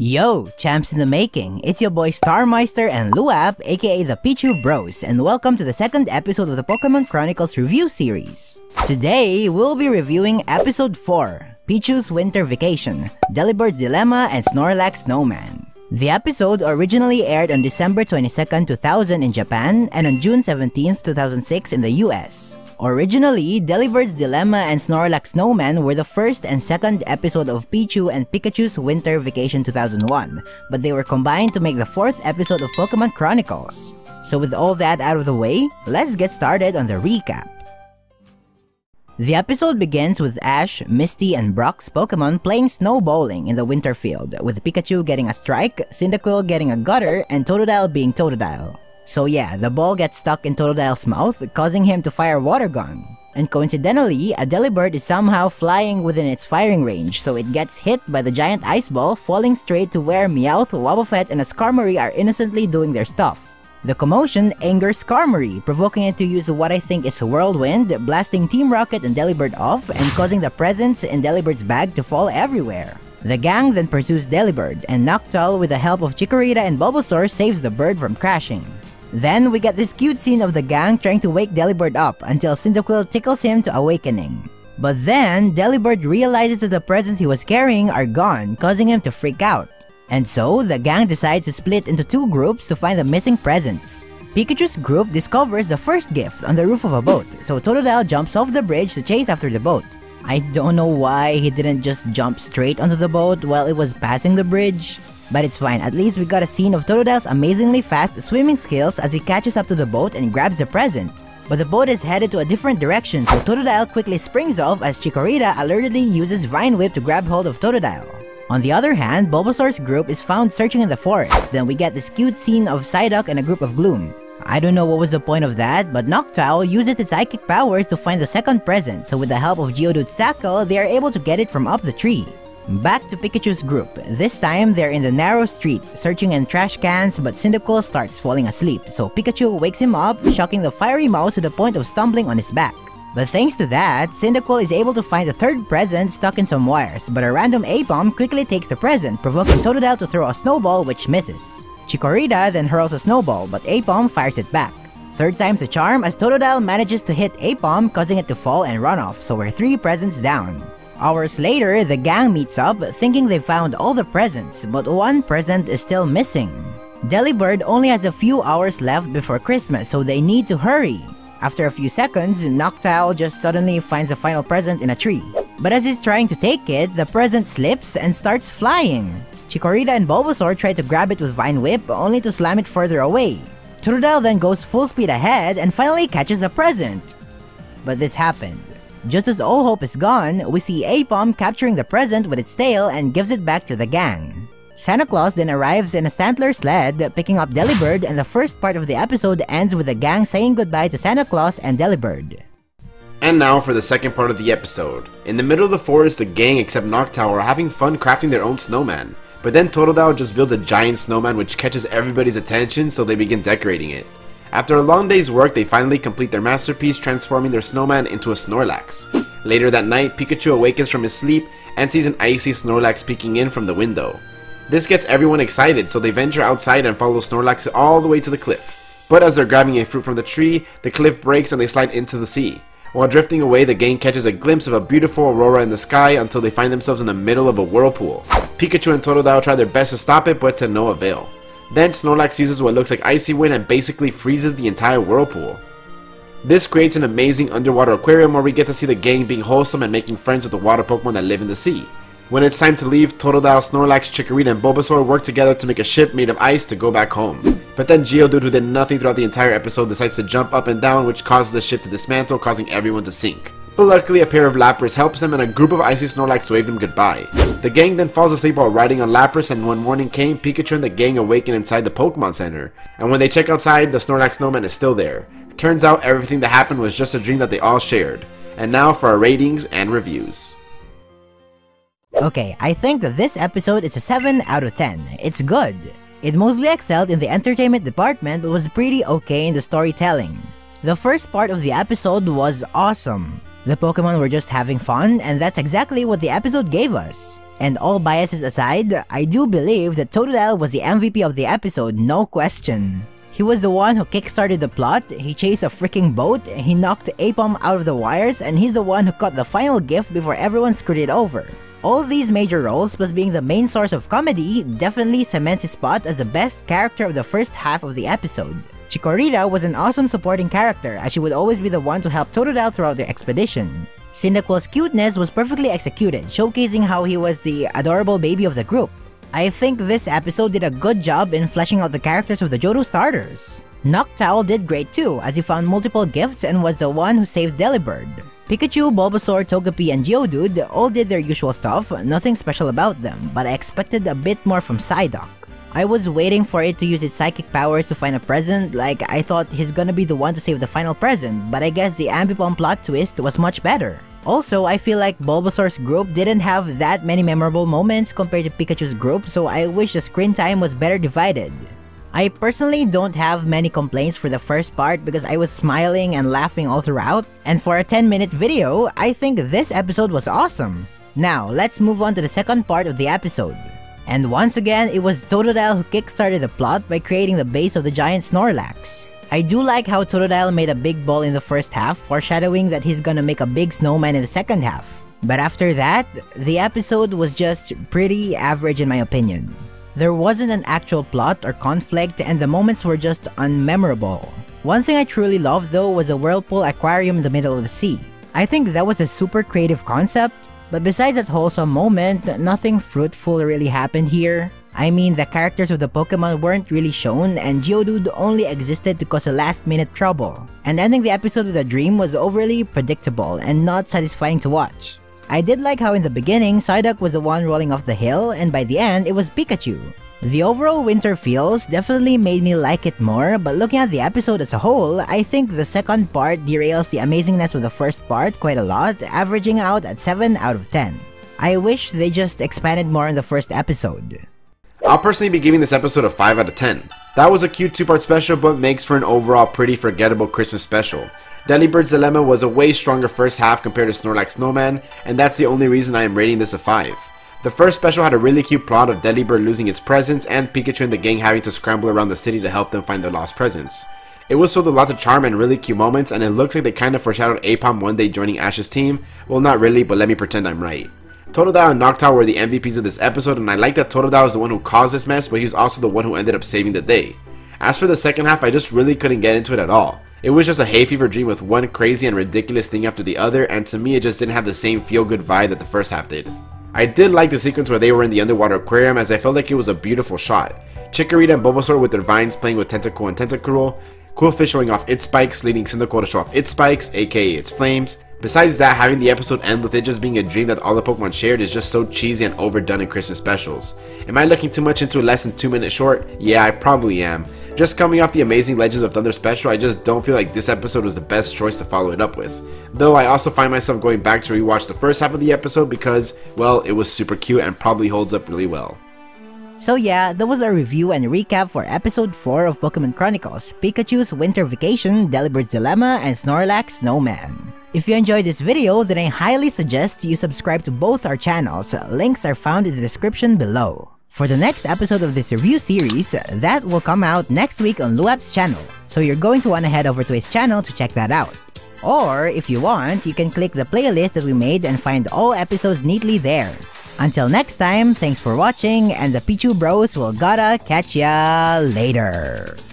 Yo, champs in the making, it's your boy Starmeister and Luap, aka the Pichu Bros, and welcome to the second episode of the Pokemon Chronicles review series. Today, we'll be reviewing Episode 4, Pichu's Winter Vacation, Delibird's Dilemma, and Snorlax Snowman. The episode originally aired on December 22nd, 2000 in Japan, and on June 17th, 2006 in the US. Originally, Delibird's Dilemma and Snorlax Snowman were the first and second episode of Pichu and Pikachu's Winter Vacation 2001, but they were combined to make the fourth episode of Pokemon Chronicles. So with all that out of the way, let's get started on the recap. The episode begins with Ash, Misty, and Brock's Pokemon playing snow bowling in the winter field, with Pikachu getting a strike, Cyndaquil getting a gutter, and Totodile being Totodile. So yeah, the ball gets stuck in Totodile's mouth, causing him to fire a water gun. And coincidentally, a Delibird is somehow flying within its firing range, so it gets hit by the giant ice ball, falling straight to where Meowth, Wobbuffet, and a Skarmory are innocently doing their stuff. The commotion angers Skarmory, provoking it to use what I think is Whirlwind, blasting Team Rocket and Delibird off, and causing the presents in Delibird's bag to fall everywhere. The gang then pursues Delibird, and Noctowl with the help of Chikorita and Bulbasaur saves the bird from crashing. Then we get this cute scene of the gang trying to wake Delibird up until Cyndaquil tickles him to awakening. But then, Delibird realizes that the presents he was carrying are gone, causing him to freak out. And so, the gang decides to split into two groups to find the missing presents. Pikachu's group discovers the first gift on the roof of a boat, so Totodile jumps off the bridge to chase after the boat. I don't know why he didn't just jump straight onto the boat while it was passing the bridge. But it's fine, at least we got a scene of Totodile's amazingly fast swimming skills as he catches up to the boat and grabs the present. But the boat is headed to a different direction, so Totodile quickly springs off as Chikorita alertedly uses Vine Whip to grab hold of Totodile. On the other hand, Bulbasaur's group is found searching in the forest, then we get this cute scene of Psyduck and a group of Gloom. I don't know what was the point of that, but Noctowl uses its psychic powers to find the second present, so with the help of Geodude's tackle, they are able to get it from up the tree. Back to Pikachu's group. This time, they're in the narrow street, searching in trash cans, but Cyndaquil starts falling asleep, so Pikachu wakes him up, shocking the fiery mouse to the point of stumbling on his back. But thanks to that, Cyndaquil is able to find the third present stuck in some wires, but a random Aipom quickly takes the present, provoking Totodile to throw a snowball which misses. Chikorita then hurls a snowball, but Aipom fires it back. Third time's the charm as Totodile manages to hit Aipom, causing it to fall and run off, so we're 3 presents down. Hours later, the gang meets up, thinking they found all the presents, but one present is still missing. Delibird only has a few hours left before Christmas, so they need to hurry. After a few seconds, Noctowl just suddenly finds the final present in a tree. But as he's trying to take it, the present slips and starts flying. Chikorita and Bulbasaur try to grab it with Vine Whip, only to slam it further away. Totodile then goes full speed ahead and finally catches the present. But this happened. Just as all hope is gone, we see Aipom capturing the present with its tail and gives it back to the gang. Santa Claus then arrives in a Stantler sled, picking up Delibird, and the first part of the episode ends with the gang saying goodbye to Santa Claus and Delibird. And now for the second part of the episode. In the middle of the forest, the gang except Noctowl are having fun crafting their own snowman. But then Totodile just builds a giant snowman which catches everybody's attention, so they begin decorating it. After a long day's work, they finally complete their masterpiece, transforming their snowman into a Snorlax. Later that night, Pikachu awakens from his sleep and sees an icy Snorlax peeking in from the window. This gets everyone excited, so they venture outside and follow Snorlax all the way to the cliff. But as they're grabbing a fruit from the tree, the cliff breaks and they slide into the sea. While drifting away, the gang catches a glimpse of a beautiful aurora in the sky until they find themselves in the middle of a whirlpool. Pikachu and Totodile try their best to stop it, but to no avail. Then Snorlax uses what looks like icy wind and basically freezes the entire whirlpool. This creates an amazing underwater aquarium where we get to see the gang being wholesome and making friends with the water Pokemon that live in the sea. When it's time to leave, Totodile, Snorlax, Chikorita, and Bulbasaur work together to make a ship made of ice to go back home. But then Geodude, who did nothing throughout the entire episode, decides to jump up and down, which causes the ship to dismantle, causing everyone to sink. But luckily, a pair of Lapras helps them and a group of icy Snorlax wave them goodbye. The gang then falls asleep while riding on Lapras, and when morning came, Pikachu and the gang awaken inside the Pokemon Center. And when they check outside, the Snorlax snowman is still there. Turns out everything that happened was just a dream that they all shared. And now for our ratings and reviews. Okay, I think that this episode is a 7 out of 10. It's good. It mostly excelled in the entertainment department but was pretty okay in the storytelling. The first part of the episode was awesome. The Pokemon were just having fun, and that's exactly what the episode gave us. And all biases aside, I do believe that Totodile was the MVP of the episode, no question. He was the one who kickstarted the plot, he chased a freaking boat, he knocked Aipom out of the wires, and he's the one who caught the final gift before everyone screwed it over. All these major roles, plus being the main source of comedy, definitely cements his spot as the best character of the first half of the episode. Chikorita was an awesome supporting character, as she would always be the one to help Totodile throughout the expedition. Cyndaquil's cuteness was perfectly executed, showcasing how he was the adorable baby of the group. I think this episode did a good job in fleshing out the characters of the Johto starters. Noctowl did great too, as he found multiple gifts and was the one who saved Delibird. Pikachu, Bulbasaur, Togepi, and Geodude all did their usual stuff, nothing special about them, but I expected a bit more from Psyduck. I was waiting for it to use its psychic powers to find a present, like I thought he's gonna be the one to save the final present, but I guess the Ambipom plot twist was much better. Also, I feel like Bulbasaur's group didn't have that many memorable moments compared to Pikachu's group, so I wish the screen time was better divided. I personally don't have many complaints for the first part because I was smiling and laughing all throughout, and for a 10-minute video, I think this episode was awesome. Now, let's move on to the second part of the episode. And once again, it was Totodile who kickstarted the plot by creating the base of the giant Snorlax. I do like how Totodile made a big ball in the first half, foreshadowing that he's gonna make a big snowman in the second half. But after that, the episode was just pretty average in my opinion. There wasn't an actual plot or conflict, and the moments were just unmemorable. One thing I truly loved though was a whirlpool aquarium in the middle of the sea. I think that was a super creative concept, but besides that wholesome moment, nothing fruitful really happened here. I mean, the characters of the Pokemon weren't really shown, and Geodude only existed to cause a last-minute trouble. And ending the episode with a dream was overly predictable and not satisfying to watch. I did like how in the beginning, Psyduck was the one rolling off the hill, and by the end, it was Pikachu. The overall winter feels definitely made me like it more, but looking at the episode as a whole, I think the second part derails the amazingness of the first part quite a lot, averaging out at 7 out of 10. I wish they just expanded more in the first episode. I'll personally be giving this episode a 5 out of 10. That was a cute 2-part special, but makes for an overall pretty forgettable Christmas special. Delibird's Dilemma was a way stronger first half compared to Snorlax Snowman, and that's the only reason I am rating this a 5. The first special had a really cute plot of Delibird losing its presents and Pikachu and the gang having to scramble around the city to help them find their lost presents. It was filled with lots of charm and really cute moments, and it looks like they kind of foreshadowed Aipom one day joining Ash's team. Well, not really, but let me pretend I'm right. Totodile and Noctowl were the MVPs of this episode, and I like that Totodile was the one who caused this mess, but he's also the one who ended up saving the day. As for the second half, I just really couldn't get into it at all. It was just a hay fever dream with one crazy and ridiculous thing after the other, and to me it just didn't have the same feel-good vibe that the first half did. I did like the sequence where they were in the underwater aquarium, as I felt like it was a beautiful shot. Chikorita and Bulbasaur with their vines playing with Tentacool and Tentacruel, Qwilfish showing off its spikes, leading Cyndaquil to show off its spikes, aka its flames. Besides that, having the episode end with it just being a dream that all the Pokemon shared is just so cheesy and overdone in Christmas specials. Am I looking too much into a less than 2-minute short? Yeah, I probably am. Just coming off the Amazing Legends of Thunder special, I just don't feel like this episode was the best choice to follow it up with. Though I also find myself going back to rewatch the first half of the episode because, well, it was super cute and probably holds up really well. So yeah, that was our review and recap for episode 4 of Pokemon Chronicles, Pikachu's Winter Vacation, Delibird's Dilemma, and Snorlax Snowman. If you enjoyed this video, then I highly suggest you subscribe to both our channels. Links are found in the description below. For the next episode of this review series, that will come out next week on Luap's channel, so you're going to want to head over to his channel to check that out. Or, if you want, you can click the playlist that we made and find all episodes neatly there. Until next time, thanks for watching, and the Pichu Bros will gotta catch ya later.